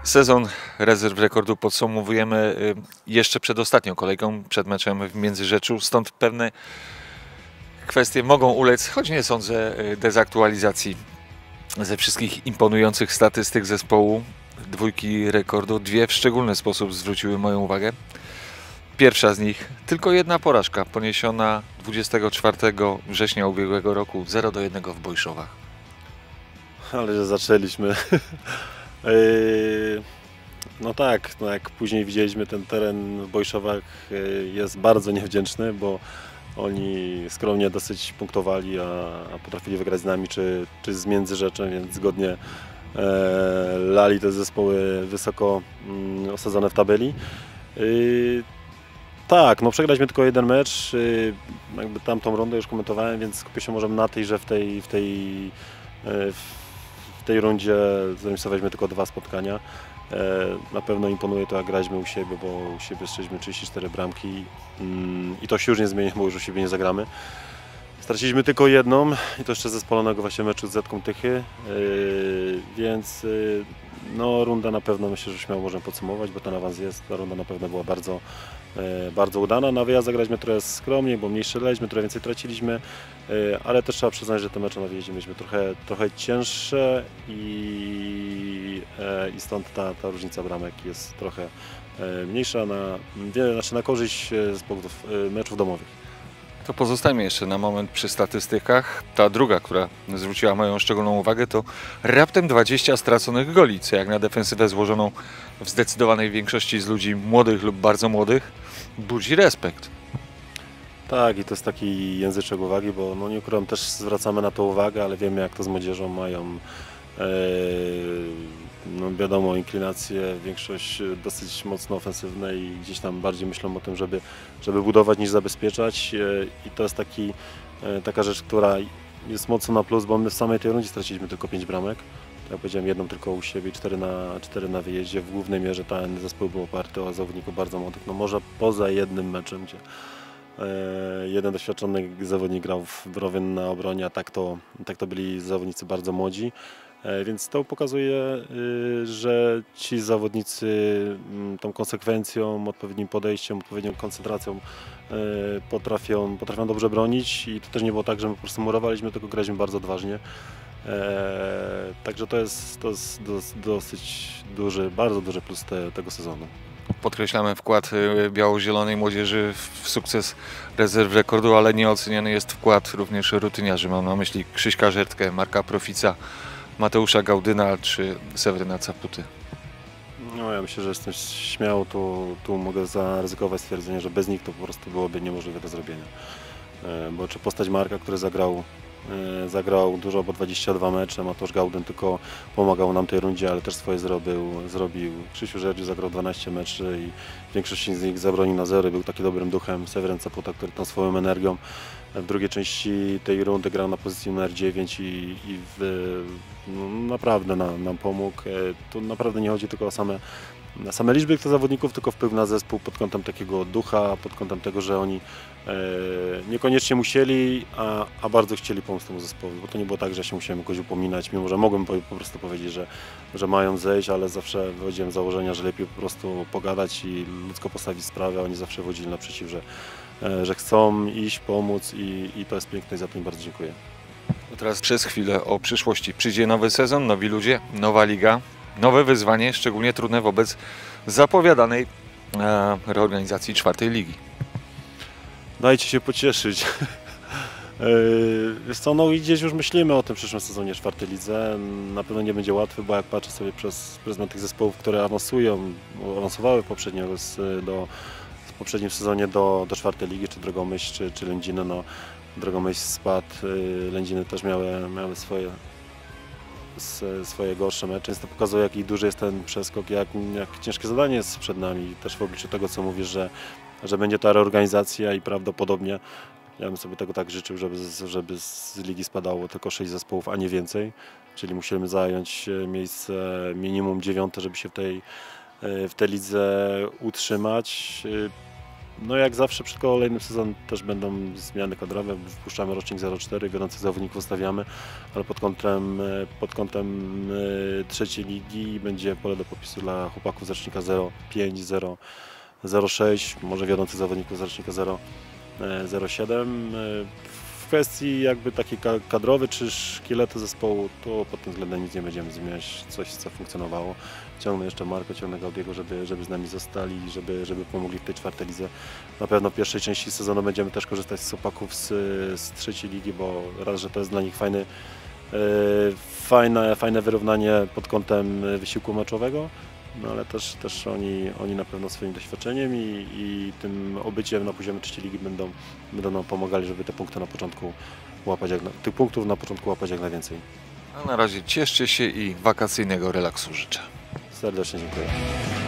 Sezon rezerw rekordu podsumowujemy jeszcze przed ostatnią kolejką, przed meczem w Międzyrzeczu, stąd pewne kwestie mogą ulec, choć nie sądzę, dezaktualizacji ze wszystkich imponujących statystyk zespołu dwójki rekordu. Dwie w szczególny sposób zwróciły moją uwagę. Pierwsza z nich, tylko jedna porażka poniesiona 24 września ubiegłego roku 0-1 w Bojszowach. Ale że zaczęliśmy. No tak, no jak później widzieliśmy, ten teren w Bojszowach jest bardzo niewdzięczny, bo oni skromnie dosyć punktowali, a potrafili wygrać z nami czy z Międzyrzeczem, więc zgodnie lali te zespoły wysoko osadzone w tabeli. Tak, no przegraliśmy tylko jeden mecz, jakby tamtą rundę już komentowałem, więc skupię się może na tej, że w tej rundzie zremisowaliśmy tylko 2 spotkania. Na pewno imponuje to, jak graliśmy u siebie, bo u siebie strzeliśmy 34 bramki i to się już nie zmieni, bo już u siebie nie zagramy. Straciliśmy tylko jedną i to jeszcze ze spalonego właśnie meczu z Zetką Tychy, więc no, runda na pewno myślę, że śmiało możemy podsumować, bo ten awans jest. Ta runda na pewno była bardzo udana. Na wyjazd zagraliśmy trochę skromniej, bo mniej strzelaliśmy, trochę więcej traciliśmy, ale też trzeba przyznać, że te mecze na wyjeździe mieliśmy trochę cięższe i stąd ta różnica bramek jest trochę mniejsza na korzyść zespołów meczów domowych. To pozostajmy jeszcze na moment przy statystykach. Ta druga, która zwróciła moją szczególną uwagę, to raptem 20 straconych goli, co jak na defensywę złożoną w zdecydowanej większości z ludzi młodych lub bardzo młodych budzi respekt. Tak, i to jest taki języczek uwagi, bo no nie ukrywam, też zwracamy na to uwagę, ale wiemy, jak to z młodzieżą mają. No wiadomo, inklinacje, większość dosyć mocno ofensywne i gdzieś tam bardziej myślą o tym, żeby budować niż zabezpieczać, i to jest taka rzecz, która jest mocno na plus, bo my w samej tej rundzie straciliśmy tylko 5 bramek. Jak powiedziałem, jedną tylko u siebie, 4 na wyjeździe. W głównej mierze ten zespół był oparty o zawodników bardzo młodych, no może poza jednym meczem, gdzie jeden doświadczony zawodnik grał w Browie na obronie, a tak to byli zawodnicy bardzo młodzi. Więc to pokazuje, że ci zawodnicy tą konsekwencją, odpowiednim podejściem, odpowiednią koncentracją potrafią dobrze bronić i to też nie było tak, że my po prostu murowaliśmy, tylko graliśmy bardzo odważnie. Także to jest dosyć duży, bardzo duży plus tego sezonu. Podkreślamy wkład biało-zielonej młodzieży w sukces rezerw rekordu, ale nieoceniany jest wkład również rutyniarzy. Mam na myśli Krzyśka Żertkę, Marka Profica, Mateusza Gaudyna czy Sewryna Caputy. No ja myślę, że jestem śmiało, tu mogę zaryzykować stwierdzenie, że bez nich to po prostu byłoby niemożliwe do zrobienia. Bo czy postać Marka, który zagrał dużo, bo 22 mecze, Mateusz Gaudyn tylko pomagał nam tej rundzie, ale też swoje zrobił. Krzysiu Żerdziu zagrał 12 meczy i większość z nich zabronił na 0, był taki dobrym duchem. Sewryn Caputa, który tą swoją energią w drugiej części tej rundy grał na pozycji numer 9 no, naprawdę nam pomógł. Tu naprawdę nie chodzi tylko o same liczby tych zawodników, tylko wpływ na zespół pod kątem takiego ducha, pod kątem tego, że oni niekoniecznie musieli, a bardzo chcieli pomóc temu zespołowi, bo to nie było tak, że się musiałem kogoś upominać, mimo że mogłem po prostu powiedzieć, że mają zejść, ale zawsze wychodziłem z założenia, że lepiej po prostu pogadać i ludzko postawić sprawę, a oni zawsze wychodzili naprzeciw, że chcą iść, pomóc i to jest piękne i za to im bardzo dziękuję. Teraz przez chwilę o przyszłości. Przyjdzie nowy sezon, nowi ludzie, nowa liga, nowe wyzwanie, szczególnie trudne wobec zapowiadanej reorganizacji 4. ligi. Dajcie się pocieszyć. Wiesz co, no i gdzieś już myślimy o tym przyszłym sezonie 4. lidze. Na pewno nie będzie łatwy, bo jak patrzę sobie przez pryzmat tych zespołów, które awansowały poprzednio w poprzednim sezonie do 4. ligi, czy Drogomyśl, czy Lędziny, no Drogomyśl spadł, Lędziny też miały swoje gorsze mecze, więc to pokazuje, jaki duży jest ten przeskok, jak ciężkie zadanie jest przed nami. Też w obliczu tego, co mówisz, że będzie ta reorganizacja i prawdopodobnie ja bym sobie tego tak życzył, żeby z ligi spadało tylko 6 zespołów, a nie więcej. Czyli musimy zająć miejsce minimum 9, żeby się w tej lidze utrzymać. No jak zawsze przed kolejnym sezonem też będą zmiany kadrowe, wpuszczamy rocznik 04, wiodących zawodników ustawiamy, ale pod kątem trzeciej ligi będzie pole do popisu dla chłopaków z rocznika 05, 06, może wiodących zawodników z rocznika 07. W kwestii jakby takiej kadrowej czy szkieletu zespołu, to pod tym względem nic nie będziemy zmieniać, coś co funkcjonowało. Ciągnę jeszcze Marko, ciągnę Gaudiego, żeby z nami zostali, żeby pomogli w tej czwartej lidze. Na pewno w pierwszej części sezonu będziemy też korzystać z chłopaków z trzeciej ligi, bo raz, że to jest dla nich fajne wyrównanie pod kątem wysiłku meczowego, no ale też oni na pewno swoim doświadczeniem i tym obyciem na poziomie trzeciej ligi będą nam pomagali, żeby te punkty na początku łapać, tych punktów na początku łapać jak najwięcej. A na razie cieszcie się i wakacyjnego relaksu życzę. Serdecznie dziękuję.